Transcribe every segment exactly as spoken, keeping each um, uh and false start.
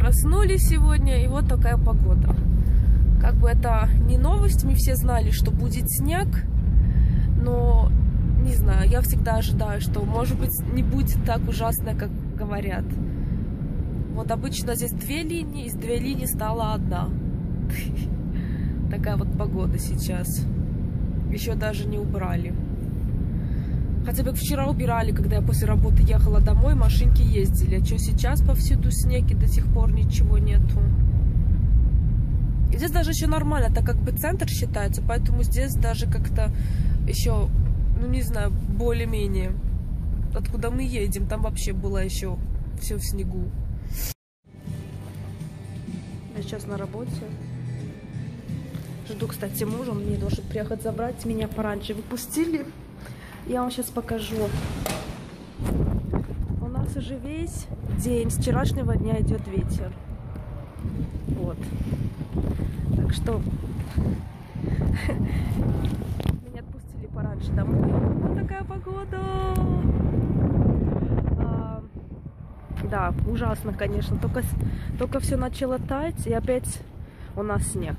Проснулись сегодня, и вот такая погода. Как бы это не новость, мы все знали, что будет снег, но не знаю, я всегда ожидаю, что, может быть, не будет так ужасно, как говорят. Вот обычно здесь две линии, из две линии стала одна. Такая вот погода сейчас. Еще даже не убрали. Хотя бы вчера убирали, когда я после работы ехала домой, машинки ездили. А что сейчас повсюду снег и до сих пор ничего нету. И здесь даже еще нормально, так как бы центр считается, поэтому здесь даже как-то еще, ну не знаю, более-менее. Откуда мы едем, там вообще было еще все в снегу. Я сейчас на работе. Жду, кстати, мужа, он мне должен приехать забрать. Меня пораньше выпустили. Я вам сейчас покажу. У нас уже весь день, с вчерашнего дня идет ветер. Вот. Так что меня отпустили пораньше домой. Вот такая погода. А, да, ужасно, конечно. Только, только все начало таять, и опять у нас снег.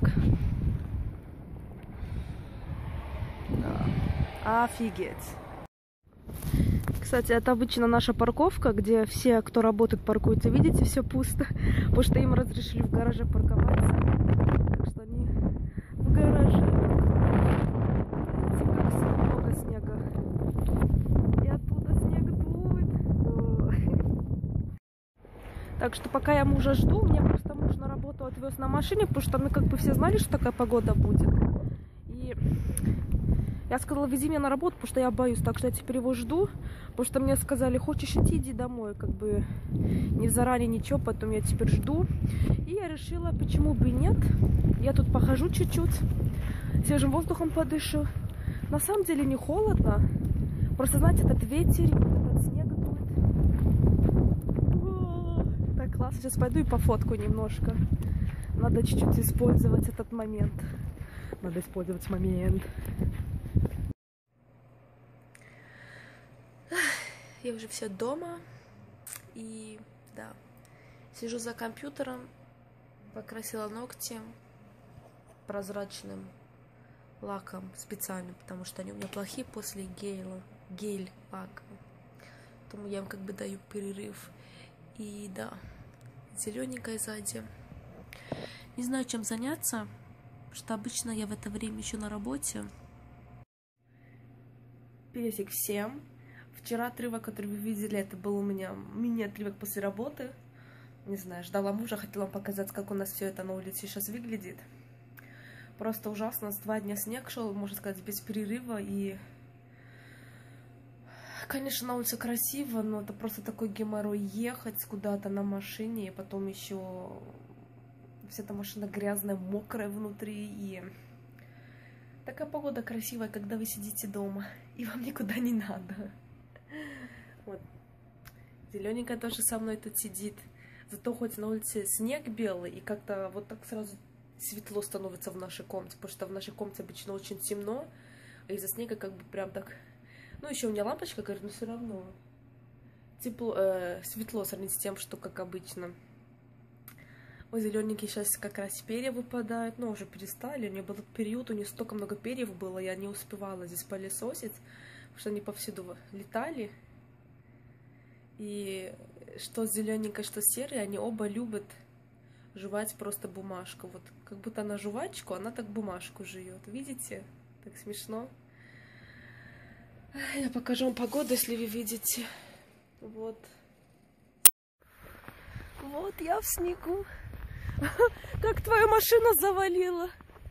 Да. Офигеть. Кстати, это обычно наша парковка, где все, кто работает, паркуются. Видите, все пусто, потому что им разрешили в гараже парковаться. Так что они в гараже. Видите, как много снега. И оттуда снег дует. Так что пока я мужа жду, мне просто муж на работу отвез на машине, потому что мы как бы все знали, что такая погода будет. И я сказала, вези меня на работу, потому что я боюсь. Так что я теперь его жду, потому что мне сказали, хочешь идти, иди домой. Как бы не заранее ничего, поэтому я теперь жду. И я решила, почему бы и нет. Я тут похожу чуть-чуть, свежим воздухом подышу. На самом деле не холодно. Просто, знаете, этот ветер, этот снег дует. Так, классно. Сейчас пойду и пофоткаю немножко. Надо чуть-чуть использовать этот момент. Надо использовать момент. Я уже все дома, и да, сижу за компьютером, покрасила ногти прозрачным лаком специально, потому что они у меня плохие после геля, гель лака, поэтому я им как бы даю перерыв. И да, зелененькая сзади. Не знаю, чем заняться, потому что обычно я в это время еще на работе. Пересек всем. Вчера отрывок, который вы видели, это был у меня мини-отрывок после работы. Не знаю, ждала мужа, хотела вам показать, как у нас все это на улице сейчас выглядит. Просто ужасно. С два дня снег шел, можно сказать, без перерыва. И, конечно, на улице красиво, но это просто такой геморрой ехать куда-то на машине. И потом еще вся эта машина грязная, мокрая внутри. И такая погода красивая, когда вы сидите дома, и вам никуда не надо. Вот. Зелененькая тоже со мной тут сидит. Зато хоть на улице снег белый, и как-то вот так сразу светло становится в нашей комнате, потому что в нашей комнате обычно очень темно, а из-за снега как бы прям так... Ну, еще у меня лампочка горит, но все равно тепло, э, светло сравнить с тем, что как обычно. Ой, зелененький сейчас как раз перья выпадают, но уже перестали. У нее был период, у нее столько много перьев было, я не успевала здесь пылесосить, потому что они повсюду летали. И что зелененькая, что серая, они оба любят жевать просто бумажку. Вот как будто она жвачку, она так бумажку жует. Видите? Так смешно. Я покажу вам погоду, если вы видите. Вот. Вот я в снегу. Как твою машину завалила.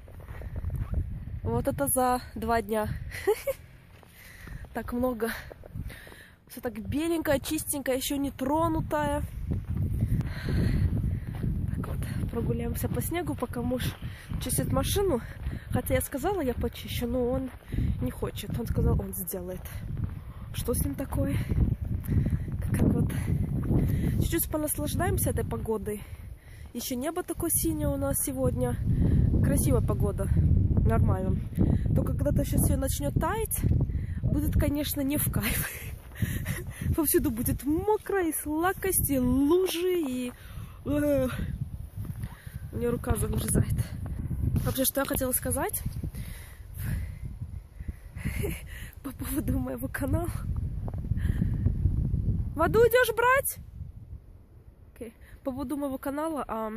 Вот это за два дня. Так много. Все так беленькая, чистенькая, еще не тронутая. Так вот, прогуляемся по снегу, пока муж чистит машину. Хотя я сказала, я почищу, но он не хочет. Он сказал, он сделает. Что с ним такое? Как вот. Чуть-чуть понаслаждаемся этой погодой. Еще небо такое синее у нас сегодня. Красивая погода. Нормально. Только когда-то сейчас все начнет таять, будет, конечно, не в кайф. Повсюду будет мокро, и слакость, и лужи, и Мне рука замерзает. Вообще, что я хотела сказать по поводу моего канала. Воду идешь брать? Okay. По поводу моего канала. А...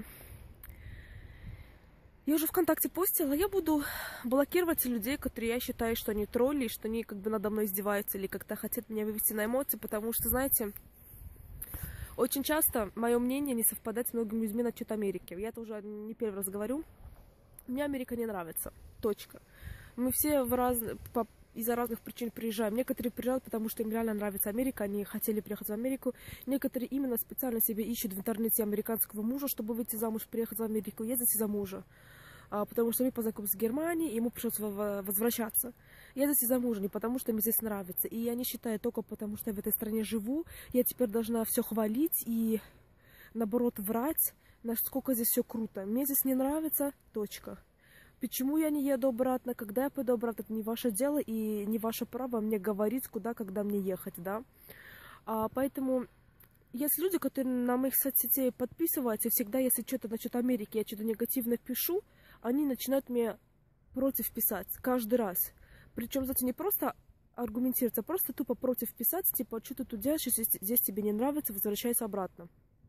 Я уже ВКонтакте постила. Я буду блокировать людей, которые я считаю, что они тролли, что они как бы надо мной издеваются или как-то хотят меня вывести на эмоции, потому что, знаете, очень часто мое мнение не совпадает с многими людьми насчет Америки. Я это уже не первый раз говорю. Мне Америка не нравится. Точка. Мы все в раз... по... из-за разных причин приезжаем. Некоторые приезжают, потому что им реально нравится Америка, они хотели приехать в Америку. Некоторые именно специально себе ищут в интернете американского мужа, чтобы выйти замуж, приехать в Америку, ездить из-за мужа. А, потому что мы познакомились в Германии, и ему пришлось возвращаться. Ездить из-за мужа не потому, что мне здесь нравится. И я не считаю только потому, что я в этой стране живу, я теперь должна все хвалить и, наоборот, врать, насколько здесь все круто. Мне здесь не нравится, точка. Почему я не еду обратно, когда я пойду обратно, это не ваше дело и не ваше право мне говорить, куда, когда мне ехать, да. А, поэтому есть люди, которые на моих соцсетей подписываются, и всегда, если что-то насчет Америки, я что-то негативно пишу, они начинают мне против писать каждый раз. Причем, кстати, не просто аргументироваться, а просто тупо против писать, типа, что ты тут делаешь, если здесь тебе не нравится, возвращайся обратно.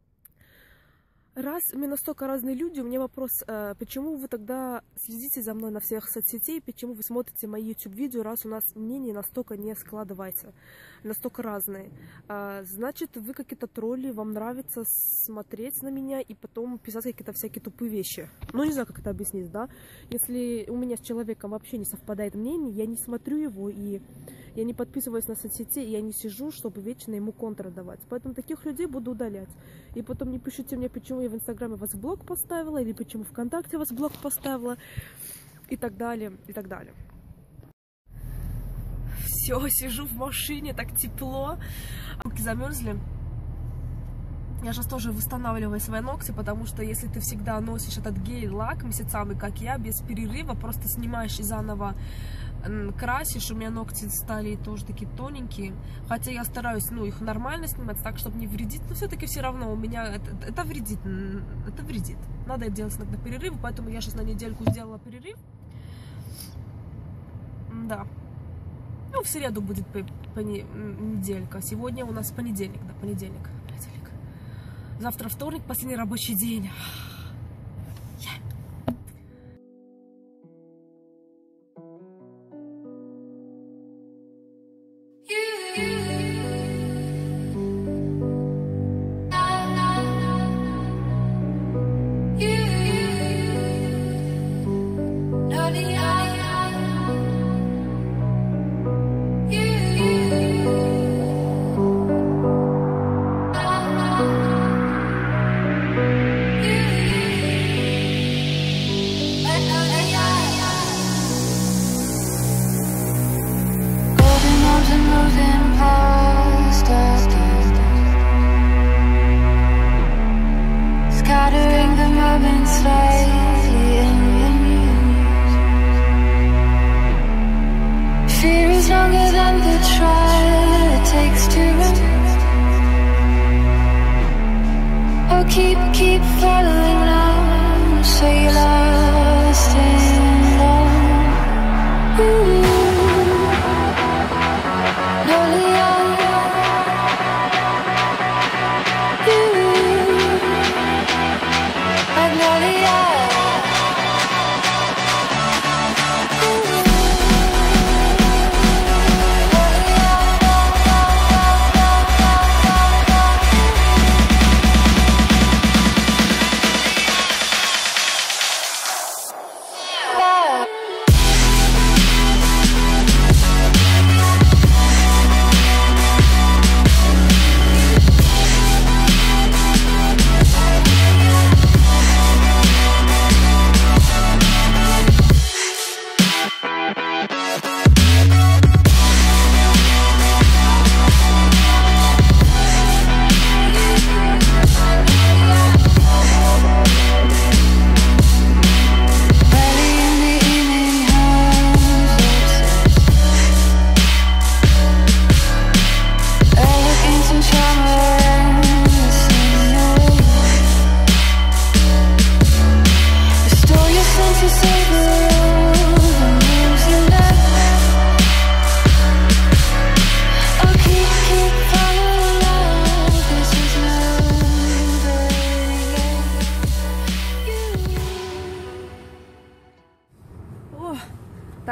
Раз мы настолько разные люди, у меня вопрос, э, почему вы тогда следите за мной на всех соцсетях, почему вы смотрите мои YouTube-видео, раз у нас мнение настолько не складывается, настолько разные. Э, значит, вы какие-то тролли, вам нравится смотреть на меня и потом писать какие-то всякие тупые вещи. Ну, не знаю, как это объяснить, да? Если у меня с человеком вообще не совпадает мнение, я не смотрю его, и я не подписываюсь на соцсети, и я не сижу, чтобы вечно ему контр давать. Поэтому таких людей буду удалять. И потом не пишите мне, почему я в Инстаграме вас в блог поставила, или почему ВКонтакте вас в блог поставила, и так далее, и так далее. Все, сижу в машине, так тепло. Руки замерзли. Я сейчас тоже восстанавливаю свои ногти, потому что если ты всегда носишь этот гель-лак месяцами, как я, без перерыва, просто снимаешь и заново красишь, у меня ногти стали тоже такие тоненькие, хотя я стараюсь, ну, их нормально снимать, так, чтобы не вредить, но все-таки все равно у меня это, это вредит, это вредит. Надо делать иногда перерывы, поэтому я сейчас на недельку сделала перерыв. Да. Ну, в среду будет неделька, сегодня у нас понедельник, да, понедельник. понедельник. Завтра вторник, последний рабочий день. Keep, keep following now, so you're lost and alone. Ooh, lonely you, Magnolia.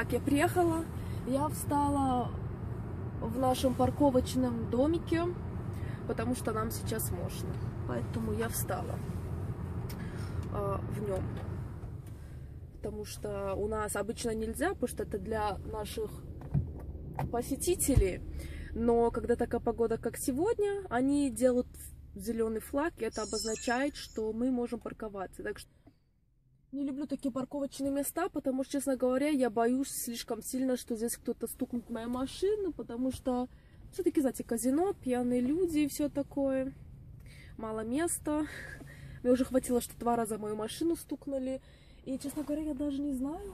Итак, я приехала, я встала в нашем парковочном домике, потому что нам сейчас можно. Поэтому я встала э, в нем. Потому что у нас обычно нельзя, потому что это для наших посетителей. Но когда такая погода, как сегодня, они делают зеленый флаг, и это обозначает, что мы можем парковаться. Так что не люблю такие парковочные места, потому что, честно говоря, я боюсь слишком сильно, что здесь кто-то стукнет в мою машину, потому что все-таки, знаете, казино, пьяные люди и все такое. Мало места. Мне уже хватило, что два раза мою машину стукнули. И, честно говоря, я даже не знаю.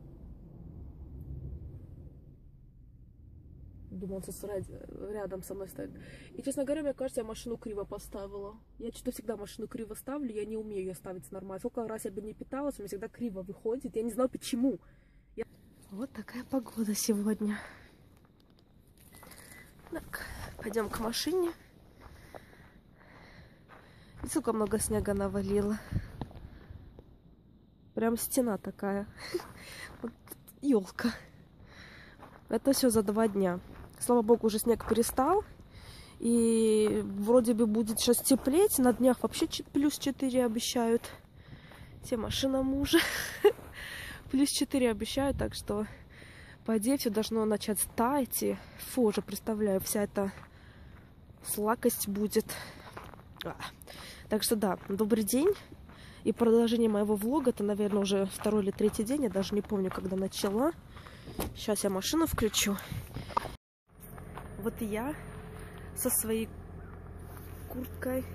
Думал, он рядом со мной стоит. И, честно говоря, мне кажется, я машину криво поставила. Я что-то всегда машину криво ставлю, я не умею ее ставить нормально. Сколько раз я бы не питалась, у меня всегда криво выходит. Я не знаю, почему. Я... Вот такая погода сегодня. Так, пойдем к машине. И сколько много снега навалило. Прям стена такая. Вот елка. Это все за два дня. Слава богу, уже снег перестал. И вроде бы будет сейчас теплеть. На днях вообще плюс четыре обещают. Все машина мужа. Плюс четыре обещают, так что по идее все должно начать таять. И фу, уже представляю, вся эта слакость будет. А. Так что да, добрый день. И продолжение моего влога, это, наверное, уже второй или третий день. Я даже не помню, когда начала. Сейчас я машину включу. Вот и я со своей курткой.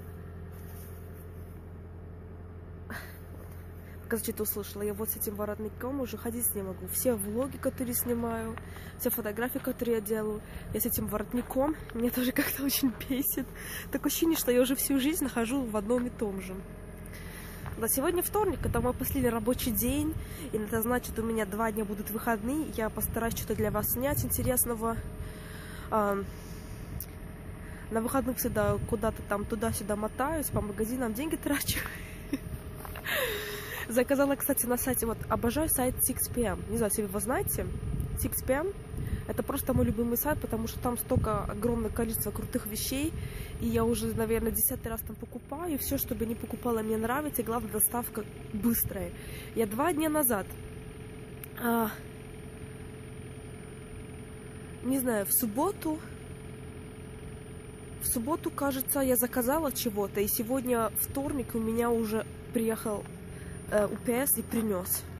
Кажется, что-то услышала. Я вот с этим воротником уже ходить не могу. Все влоги, которые снимаю, все фотографии, которые я делаю, я с этим воротником. Меня тоже как-то очень бесит. Такое ощущение, что я уже всю жизнь нахожу в одном и том же. Да, сегодня вторник, это мой последний рабочий день, и это значит, у меня два дня будут выходные. Я постараюсь что-то для вас снять интересного. А, на выходных всегда куда-то там туда-сюда мотаюсь, по магазинам деньги трачу. Заказала, кстати, на сайте, вот, обожаю сайт six p m. Не знаю, если вы его знаете. six p m. Это просто мой любимый сайт, потому что там столько огромное количество крутых вещей. И я уже, наверное, десятый раз там покупаю. И все, что бы не покупала, мне нравится. И главное, доставка быстрая. Я два дня назад, а, не знаю, в субботу, в субботу, кажется, я заказала чего-то. И сегодня вторник у меня уже приехал э, у пи эс и принес.